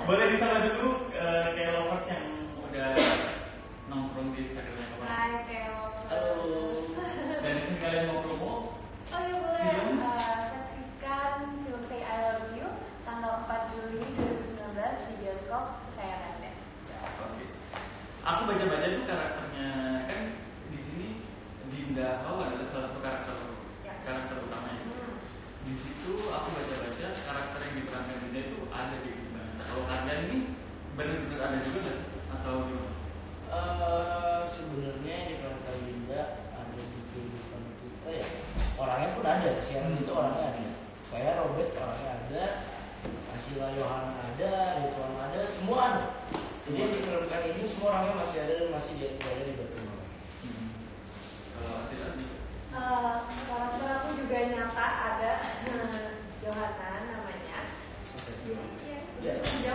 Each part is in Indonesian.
Boleh disapa dulu kayak lovers yang udah nongkrong di Instagramnya kemarin. Hai kayak lovers. Halo. Dan di sini kalian mau promo? Oh iya boleh. Saksikan film Say I Love You tanggal 4 Juli 2019 di bioskop kesayangan Anda. Oke. Aku baca-baca tuh karakternya kan di sini Dinda Hao adalah salah satu karakter utamanya. Di situ aku baca-baca karakter yang diperankan Dinda itu ada di gimana. Kalau kalian ini benar-benar ada juga nggak sih? Atau gimana? Sebenarnya yang diperankan Dinda ada di kehidupan kita ya. Orangnya pun ada, siaran itu orangnya ada. Saya Robert orangnya ada, Asila Yohana ada, Ridwan ada, semua ada. Jadi yang difilmkan ini semua orangnya masih ada dan masih berada di Batu Mawar. Kalau Asila Karakter aku juga nyata ada. Yohana namanya. Ya.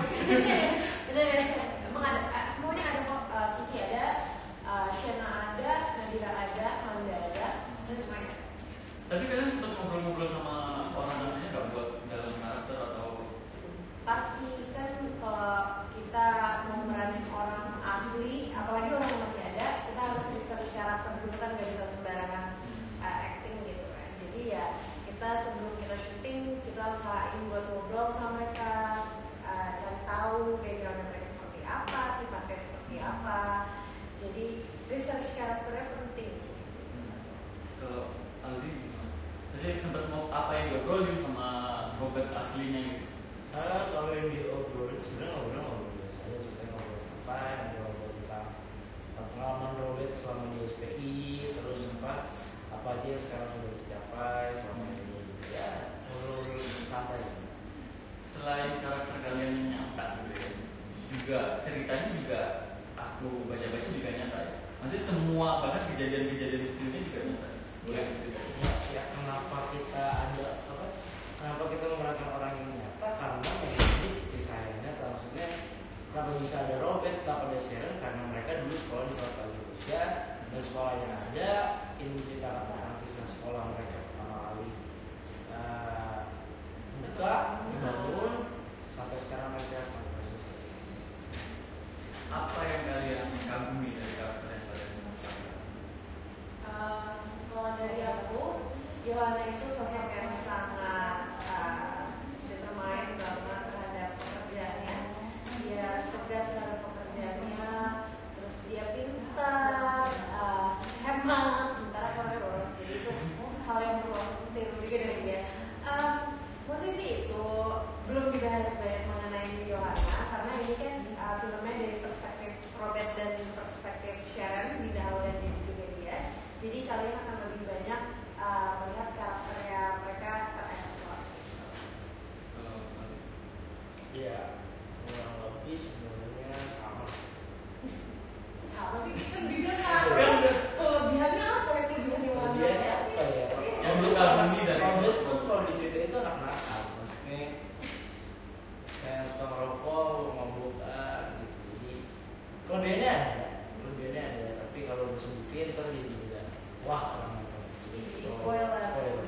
Bener ya. Emang ada, semuanya ada kok. Kiki ada, Shena ada, Nadira ada, Manda ada, dan semuanya. tapi kalian sempat ngobrol-ngobrol sama orang aslinya nggak buat dalam karakter atau? Pasti kan kalau kita mau meranin orang asli, apalagi orang yang masih ada, kita harus research karakter dulu kan, gak bisa sembarangan acting gitu kan. Jadi ya kita sebelum kita syuting kita harus usahain buat ngobrol sama mereka, cari tahu backgroundnya mereka seperti apa, sifatnya seperti apa. Jadi research karakternya penting. Kalau Aldi gimana? Jadi sempat mau apa yang diobrolin sama Robert aslinya gitu? Kalau yang diobrolin sebenarnya ngobrol biasa aja, selesai ngobrol santai, ngobrol tentang pengalaman Robert selama di SPI, terus apa aja yang sekarang sudah dicapai selama ini, ya ngobrol santai sih. Selain karakter kalian yang nyata gitu ya, juga ceritanya juga aku baca-baca juga nyata ya. Maksudnya semua bahkan kejadian-kejadian detailnya juga nyata. Boleh diceritain? Ya kenapa kita ada kenapa kita memerankan orang yang nyata, karena ini kisah yang nyata. Maksudnya kenapa bisa ada Robert, kenapa ada Sharon, karena mereka dulu sekolah di South Indonesia dan sekolah yang ada ini menceritakan tentang kisah sekolah mereka pertama kali buka, dibangun sampai sekarang mereka sampai selesai. Apa yang kalian kagumi dari karakter yang kalian masakan? Kalau dari aku, Yohana itu sosok yang sangat determined banget terhadap pekerjaannya. Dia tegas terhadap pekerjaannya, terus dia pintar, hemat, sementara orangnya boros. Jadi itu hal yang perlu aku tiru juga dari dia. Posisi itu belum dibahas banyak mengenai Yohana karena ini kan filmnya dari perspektif Robert dan perspektif Sharon, di Dahau dan juga dia. Jadi kalian akan lebih banyak melihat karakternya mereka tereksplor. Ya kurang lebih sebenarnya sama. Sama sih kita juga sama. Kelebihannya apa ya, kelebihan Yohana? Kelebihannya apa ya? Yang lu kagumi dari Robert tuh kalau di cerita itu anak nakal, maksudnya kayak suka ngerokok, mabukan gitu. Jadi kelebihannya ada, tapi kalau disebutin ntar jadi udah wah orang nakal. Spoiler.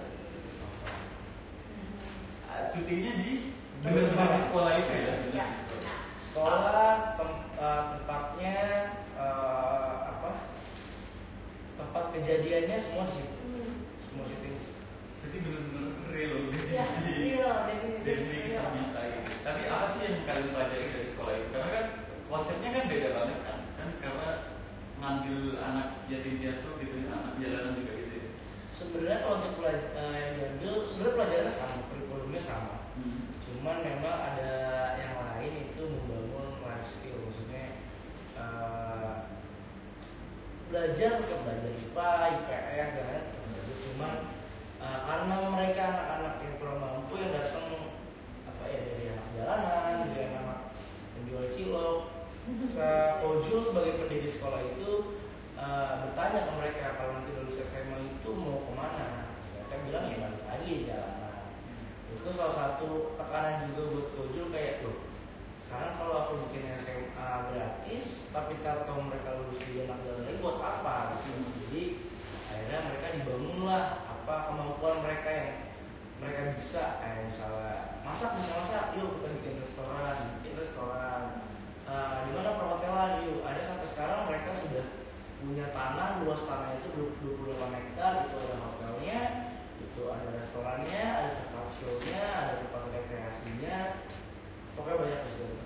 Syutingnya di benar-benar di sekolah itu ya? Ya. Sekolah tempatnya tempat kejadiannya semua di situ. Semua syuting. Jadi benar-benar real Ya, real, dari sini kisah nyata gitu. Tapi apa sih yang kalian pelajari dari sekolah itu? Karena kan konsepnya kan beda banget kan karena ngambil anak yatim piatu gitu, anak jalanan juga gitu ya. Sebenarnya kalau untuk yang diambil sebenarnya pelajarannya sama, kurikulumnya sama. Cuman memang ada yang lain itu membangun life skill, maksudnya belajar IPA, IPS dan lain-lain. Cuman karena mereka anak-anak yang kurang mampu yang datang dari anak jalanan, dari anak penjual cilok, Kojul sebagai pendiri sekolah itu bertanya ke mereka kalau nanti lulus SMA itu mau kemana. Mereka bilang ya balik lagi di jalanan. Itu salah satu tekanan juga buat Kojul, kayak sekarang kalau aku bikin SMA gratis tapi tahu mereka lulus di anak jalanan lagi buat apa gitu. Jadi akhirnya mereka dibangunlah kemampuan mereka yang mereka bisa, kayak misalnya bisa masak, yuk kita bikin restoran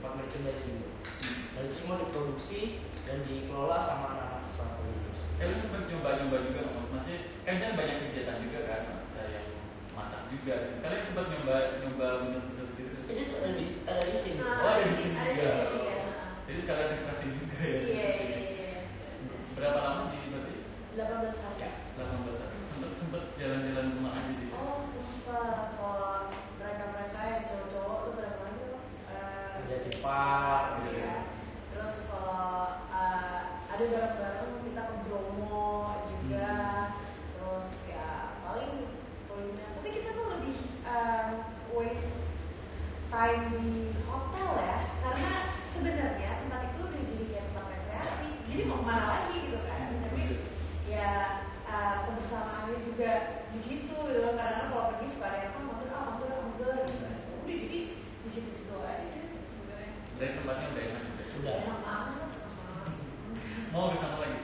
tempat merchandising gitu. Dan itu semua diproduksi dan dikelola sama anak-anak startup itu. Kalian sempat nyoba-nyoba juga nggak mas? Maksudnya kan saya banyak kegiatan juga kan, saya yang masak juga. Kalian sempat nyoba bener-bener gitu? Itu ada di sini. Oh ada di sini juga. Iya. Jadi sekalian refreshing juga ya. Iya. Berapa lama di berarti? 18 hari. 18 hari. Sempet jalan-jalan rumah aja di. Oh sempat. Kalau mereka yang cowok-cowok tuh berapa sih? Jadi Pak. Iya. Terus kalau ada bareng-bareng kita ke Bromo juga. Terus ya paling kuliner. Tapi kita tuh lebih waste time di hotel ya, karena sebenarnya tempat itu udah jadi kayak tempat rekreasi. Jadi mau kemana lagi gitu kan? Tapi ya kebersamaannya juga di situ gitu. Karena kalau pergi suka ada yang mager gitu. Udah jadi di situ-situ aja sebenarnya. Dari tempatnya udah enak. Udah. Enak banget. Mau ke sana lagi?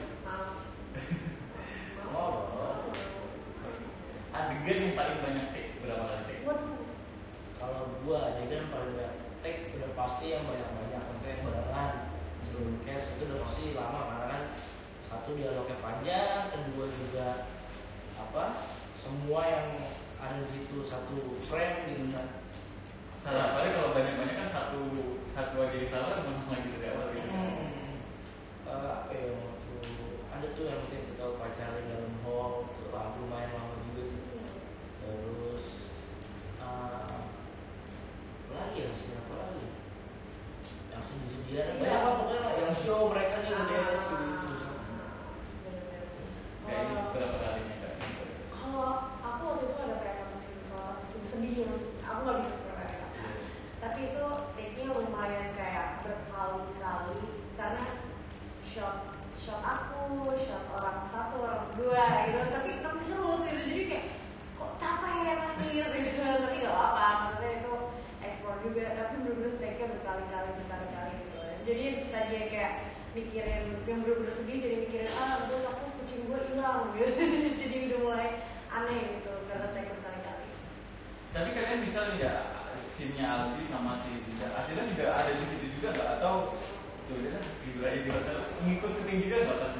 Oh. Adegan yang paling banyak take berapa kali take? Waduh. Kalau gua adegan paling banyak take udah pasti yang banyak-banyak, maksudnya yang barengan sebelum cast itu udah pasti lama karena kan satu dialognya panjang, kedua juga semua yang ada di situ satu frame gitu kan. Salah, soalnya kalau banyak-banyak kan satu aja yang salah langsung lagi dari awal gitu. Apa ya waktu ada tuh yang sih kita pacaran dalam hall tuh lumayan lama juga tuh. Terus lagi ya siapa lagi yang sedih-sedihan banyak lah pokoknya yang show mereka nih dance gitu. Kayak berapa kalinya kan? Kalau aku waktu itu ada kayak salah satu scene sedih yang aku nggak bisa sebenarnya. Tapi itu take-nya lumayan kayak berkali-kali karena shot aku, shot orang satu, orang kedua gitu. Tapi seru sih itu, jadi kayak kok capek ya nangis gitu. Tapi nggak apa-apa, maksudnya itu ekspor juga. Tapi bener-bener take-nya berkali-kali gitu. Jadi kita dia kayak mikirin yang bener-bener sedih, jadi mikirin betul aku kucing gue hilang gitu. Jadi udah mulai aneh gitu karena take berkali-kali. Tapi kalian bisa nggak scene-nya Aldi sama si Dinda? Aslinya juga ada di situ juga nggak? Atau yaudah di hotel ngikut sering juga nggak pasnya?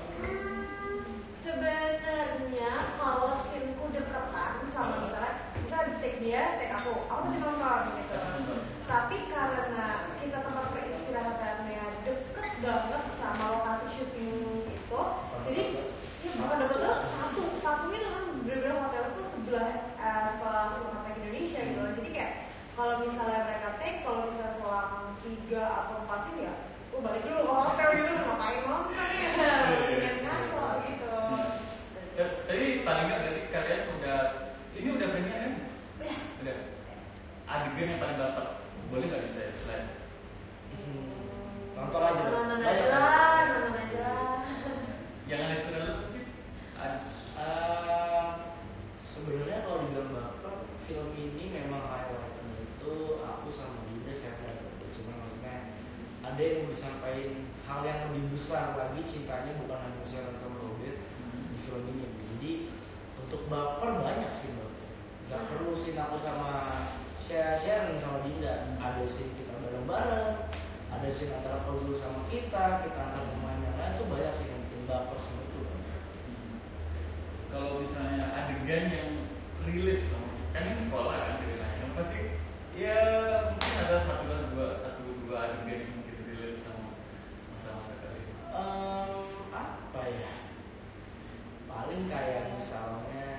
Sebenarnya kalau scene-ku deketan sama misalnya di take dia, take aku masih nonton gitu. Tapi karena kita tempat peristirahatannya deket banget sama lokasi syuting itu, jadi ya bukan deket tuh satu itu kan bener-bener hotel itu sebelah sekolah sinematografi Indonesia gitu. Jadi kayak kalau misalnya mereka take, kalau misalnya sekolah 3 atau 4 sih ya, balik dulu ke hotel gitu, ngapain nonton ya, dengan ngaso gitu. Tapi paling nggak berarti kalian ini udah premiere kan? Udah. Adegan yang paling baper, boleh nggak bisa slide? Nonton aja. Nonton aja. Jangan itu dulu. Sebenarnya kalau dibilang baper, film ini memang highlightnya itu aku sama Dinda share. Cuma maksudnya ada yang mau disampaikan hal yang lebih besar lagi, cintanya bukan hanya Sharon sama Robert di film ini. Jadi untuk baper banyak sih baper. Gak perlu sih aku sama Sharon sama Dinda. Ada scene kita bareng-bareng, ada scene antara Kozul sama kita antar pemain yang lain, itu banyak sih yang bikin baper sama itu. Kalau misalnya adegan yang relate sama kan ini sekolah kan ceritanya, pasti ya mungkin ada satu dua adegan yang mungkin relate sama masa-masa kalian. Apa ya? Paling kayak misalnya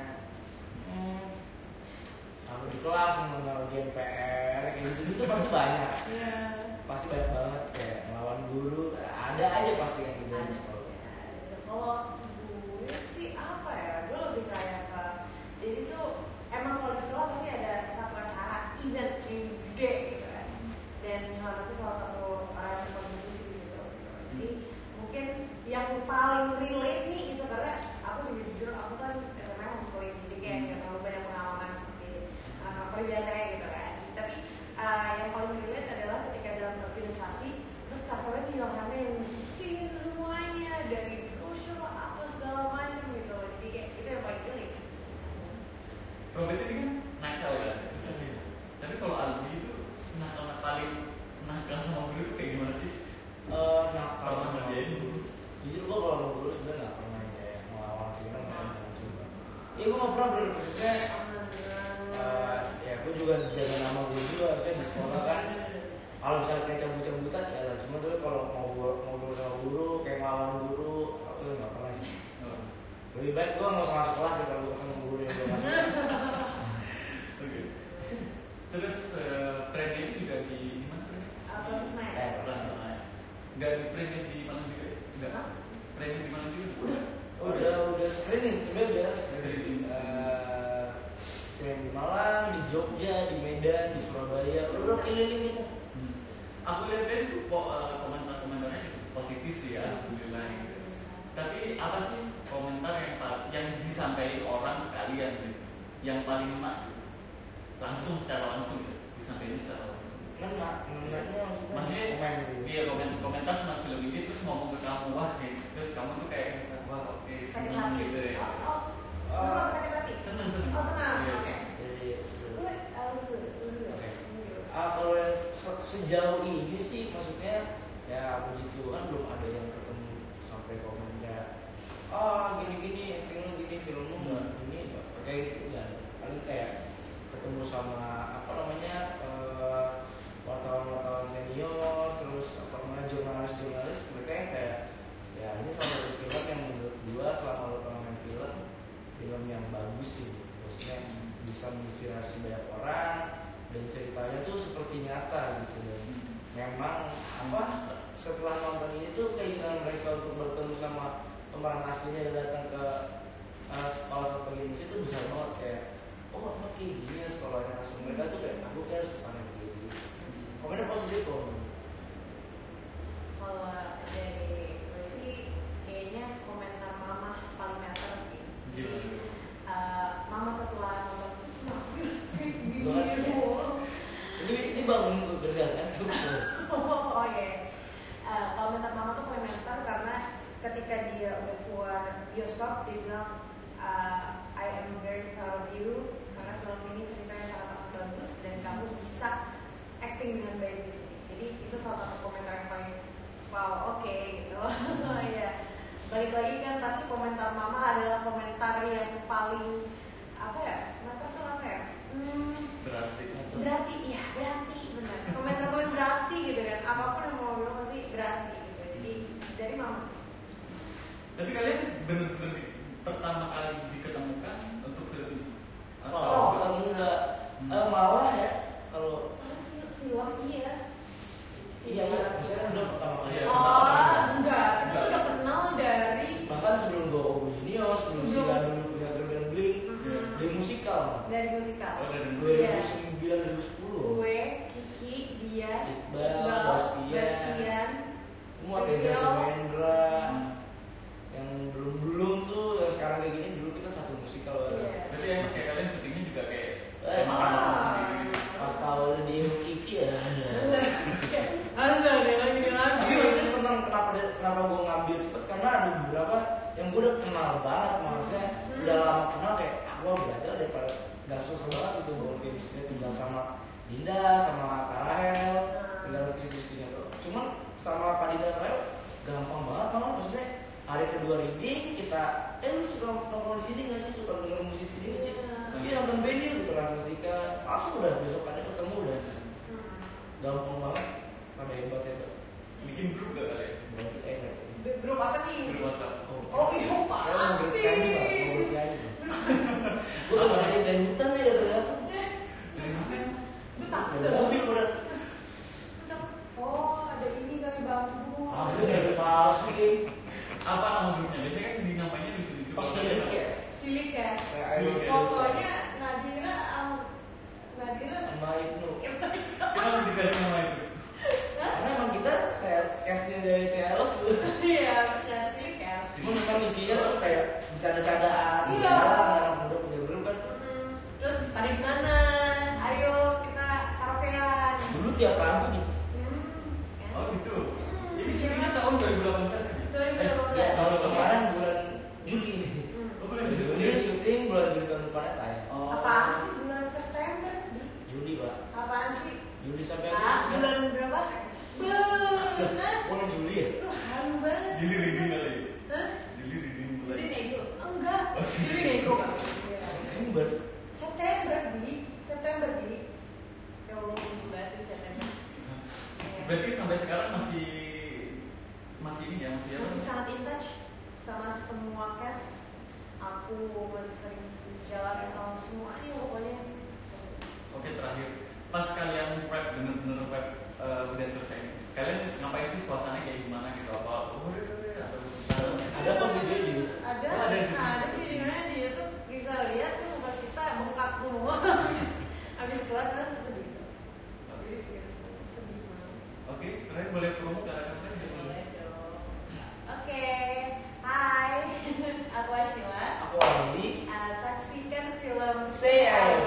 kalau di kelas ngerjain PR kayak gitu pasti banyak. Pasti banyak banget kayak ngelawan guru, ada aja pasti yang gitu di sekolah. Kalau gue sih apa ya? Gue lebih kayak jadi tuh emang kalau di sekolah pasti ada satu acara event yang gede gitu kan. Dan itu salah satu kompetisi di situ. Jadi mungkin yang paling relate nih itu karena aku juga jujur aku kan SMA homeschooling, jadi kayak nggak terlalu banyak pengalaman seperti biasanya gitu kan. Tapi yang paling relate adalah ketika dalam organisasi terus kasarnya di lapangan yang pusing semuanya dari brosur apa Kan sama guru itu kayak gimana sih? Nah, Kalau ngerjain guru, jujur gue kalau mau guru sebenarnya nggak pernah kayak ngelawan film juga. Iya gue nggak pernah bener maksudnya. Ya gue juga jaga nama gue juga saya di sekolah kan. Kalau misalnya kayak cabut-cabutan ya lah. Cuma dulu kalau mau ngobrol sama guru kayak ngelawan guru, aku nggak pernah sih. Lebih baik gue nggak usah masuk kelas ya kalau gue ketemu guru yang gue masuk. Oke. Terus premi itu juga di mana? Kelas lain. Nggak di premi di Malang juga ya? Nggak. Premi di Malang juga? Udah screening sebenarnya udah screening. Screening di Malang, di Jogja, di Medan, di Surabaya. Udah keliling gitu. Aku lihat itu komentar-komentarnya positif sih ya, alhamdulillah gitu. Tapi apa sih komentar yang disampaikan orang ke kalian gitu, yang paling enak gitu, langsung secara langsung gitu, disampaikan secara langsung. Mengenanya maksudnya iya komentar tentang film ini terus ngomong ke kamu wah gitu, terus kamu tuh kayak wah oke seneng gitu ya. Sakit hati. Seneng. Oh senang. Iya. Oke. Jadi kalau yang sejauh ini sih maksudnya ya puji Tuhan belum ada yang ketemu sampai komennya gini acting lu gini film lu nggak ini nggak kayak gitu nggak paling kayak ketemu sama apa namanya wartawan senior terus apa namanya jurnalis mereka yang kayak ya ini salah satu film yang menurut gua selama lu pernah main film yang bagus sih maksudnya bisa menginspirasi banyak orang dan ceritanya tuh seperti nyata gitu dan memang apa setelah nonton ini tuh keinginan mereka untuk bertemu sama pemeran aslinya yang datang ke sekolah pagi musik itu besar banget kayak oh emang kayak gini ya sekolahnya langsung mereka tuh kayak aku kayak harus kesana gitu komennya positif kok. Kalau dari gue sih kayaknya komentar mama paling meter sih. Mama setelah nonton ini bangun gue kerja kan. Oh iya. Komentar mama tuh komentar karena ketika dia udah keluar bioskop dia bilang I am very proud of you karena film ini ceritanya sangat bagus dan kamu bisa acting dengan baik di sini. Jadi itu salah satu komentar yang paling wow oke gitu. Ya balik lagi kan pasti komentar mama adalah komentar yang paling apa ya? Mata tuh apa ya? Berarti benar. Komentar paling berarti gitu kan. Apapun yang mau bilang pasti berarti gitu. Jadi dari mama sih. Tapi kalian benar-benar pertama kali diketemukan untuk film ini? Ketemu enggak malah ya kalau film iya misalnya udah pertama kali enggak kita udah kenal dari bahkan sebelum Go Junior sebelum Sila dulu punya Gerben Bling dari musikal 2009 2010 gue Kiki dia Iqbal Bastian semua Reza Sumendra yang belum tuh yang sekarang kayak gini dulu kita satu musikal berarti emang kayak kalian syutingnya juga kayak pas tahu dia Kiki ya ada dia lagi tapi maksudnya senang kenapa gue ngambil cepet karena ada beberapa yang gue udah kenal banget maksudnya udah lama kenal kayak gue belajar daripada gak susah banget itu gue chemistry tinggal sama Dinda sama Kak Rahel tinggal kisi-kisinya tuh cuman sama Kak Dinda Rahel gampang banget malah maksudnya hari kedua reading kita lu suka nongkrong di sini nggak sih suka denger musik sini nggak sih dia nonton band gitu kan musika langsung udah besokannya ketemu udah gampang banget pada hebat bikin grup gak kalian? berarti enak grup apa nih? Grup WhatsApp. Oh iya pasti. Gue lagi dari hutan ya ternyata. Lu takut ada mobil udah. Oh ada ini kali bambu. Aku dari pasti. Apa nama grupnya? Biasanya kan di namanya lucu-lucu. Oh Silikes. Fotonya Nadira sama Ibnu. Kenapa dikasih nama itu? Karena emang kita cast-nya dari Seattle dulu. Iya benar Silikes. Cuma memang isinya tuh kayak bercanda-candaan. Iya. Anak muda punya grup kan. Terus pada gimana? Ayo kita karaokean. Dulu tiap Rabu nih. Oh gitu. Ini syutingnya tahun 2018 kan? Ya tahun kemarin bulan Juli ini. Oh bulan Juli. Dia syuting bulan Juli tahun depannya tayang. Apaan sih bulan September? Juli pak. Apaan sih? Juli sampai Agustus kan? Bulan berapa? Berarti sampai sekarang masih ini ya, masih sangat in touch sama semua cast. Aku masih sering jalan sama semua pokoknya. Oke, terakhir pas kalian prep bener-bener prep udah selesai, kalian ngapain sih, suasananya kayak gimana gitu, apa ada kok video di YouTube? Ada videonya di YouTube, bisa lihat tuh pas kita bengkak semua habis keluar terus sedih. Sedih banget. Oke, kalian boleh promo karakternya? Boleh dong. Oke, hai, aku Ashila. Aku Aldi. Saksikan film Say I